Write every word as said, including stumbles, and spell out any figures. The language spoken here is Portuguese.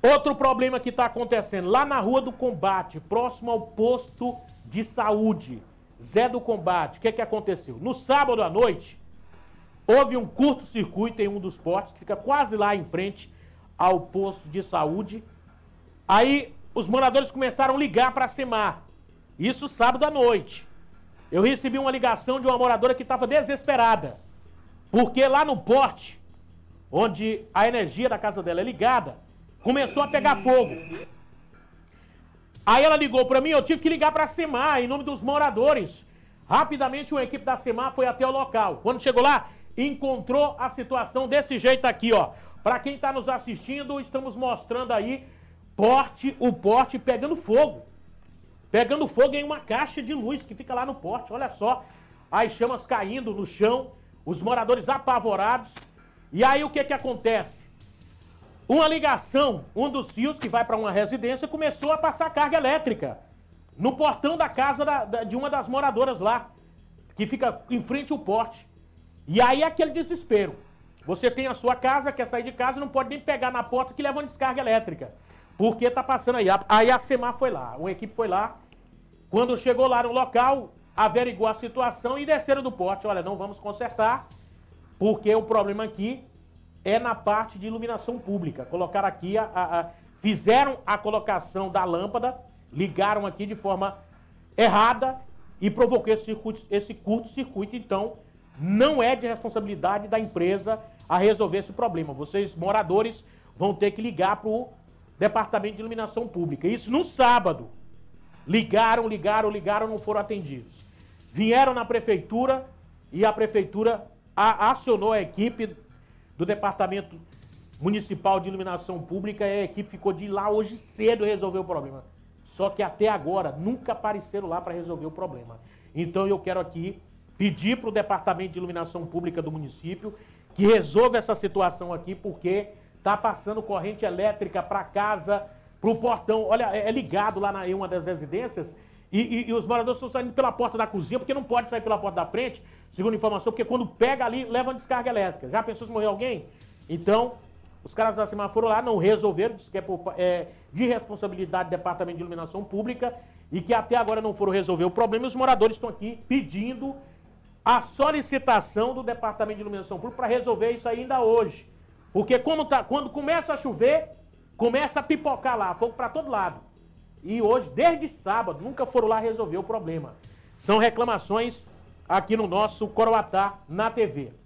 Outro problema que está acontecendo, lá na Rua do Combate, próximo ao posto de saúde, Zé do Combate, o que, que aconteceu? No sábado à noite, houve um curto-circuito em um dos postos, que fica quase lá em frente ao posto de saúde. Aí os moradores começaram a ligar para a SEMAR, isso sábado à noite. Eu recebi uma ligação de uma moradora que estava desesperada, porque lá no porte, onde a energia da casa dela é ligada, começou a pegar fogo. Aí ela ligou para mim, eu tive que ligar para a SEMAR, em nome dos moradores. Rapidamente uma equipe da SEMAR foi até o local. Quando chegou lá, encontrou a situação desse jeito aqui, ó. Para quem está nos assistindo, estamos mostrando aí porte, o porte pegando fogo. Pegando fogo em uma caixa de luz que fica lá no porte, olha só. As chamas caindo no chão, os moradores apavorados. E aí o que que acontece? Uma ligação, um dos fios que vai para uma residência começou a passar carga elétrica no portão da casa da, da, de uma das moradoras lá, que fica em frente ao porte. E aí aquele desespero. Você tem a sua casa, quer sair de casa, não pode nem pegar na porta que leva uma descarga elétrica. Porque tá passando aí. Aí a SEMAR foi lá, uma equipe foi lá. Quando chegou lá no local, averiguou a situação e desceram do porte. Olha, não vamos consertar, porque o problema aqui é na parte de iluminação pública. Colocaram aqui, a, a, a, fizeram a colocação da lâmpada, ligaram aqui de forma errada e provocou esse, circuito, esse curto-circuito. Então, não é de responsabilidade da empresa a resolver esse problema. Vocês, moradores, vão ter que ligar para o Departamento de Iluminação Pública. Isso no sábado. Ligaram, ligaram, ligaram, não foram atendidos. Vieram na prefeitura e a prefeitura a, acionou a equipe do Departamento Municipal de Iluminação Pública e a equipe ficou de ir lá hoje cedo resolver o problema. Só que até agora nunca apareceram lá para resolver o problema. Então eu quero aqui pedir para o Departamento de Iluminação Pública do município que resolva essa situação aqui, porque está passando corrente elétrica para casa, para o portão. Olha, é ligado lá na, em uma das residências e, e, e os moradores estão saindo pela porta da cozinha, porque não pode sair pela porta da frente, segundo informação, porque quando pega ali, leva uma descarga elétrica. Já pensou se morreu alguém? Então, os caras da SEMAR foram lá, não resolveram, disse que é, por, é de responsabilidade do Departamento de Iluminação Pública e que até agora não foram resolver o problema. E os moradores estão aqui pedindo a solicitação do Departamento de Iluminação Pública para resolver isso ainda hoje. Porque como tá, quando começa a chover, começa a pipocar lá, fogo para todo lado. E hoje, desde sábado, nunca foram lá resolver o problema. São reclamações aqui no nosso Coroatá, na T V.